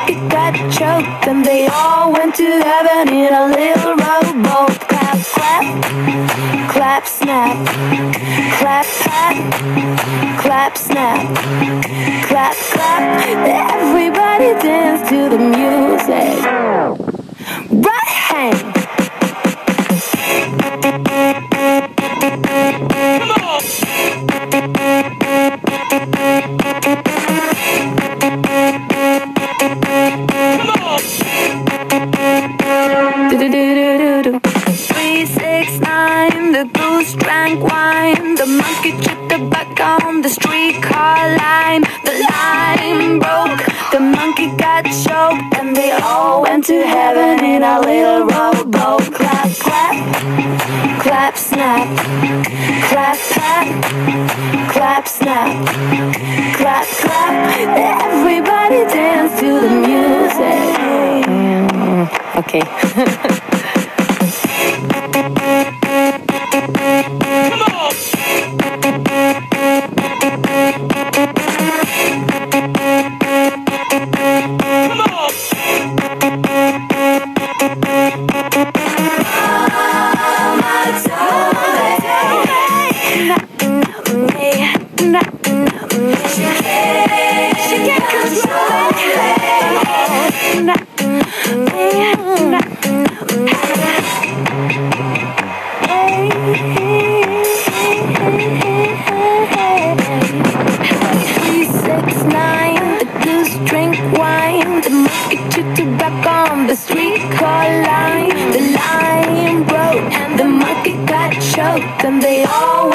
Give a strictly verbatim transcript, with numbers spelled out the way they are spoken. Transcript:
monkey got choked, and they all went to heaven in a little rowboat. Clap, clap, clap, snap, clap, pat, clap, snap, clap, clap. Everybody dance to the music. Right hand. Three, six, nine, the goose drank wine. The monkey tripped the buck on the streetcar line. The line broke, the monkey got choked, and they all went to heaven in a little rowboat. Clap, clap, clap, snap, clap, pat, clap, snap, clap, clap. Everybody dance to the music. Okay. The streetcar line, the line broke, and the monkey got choked, and they all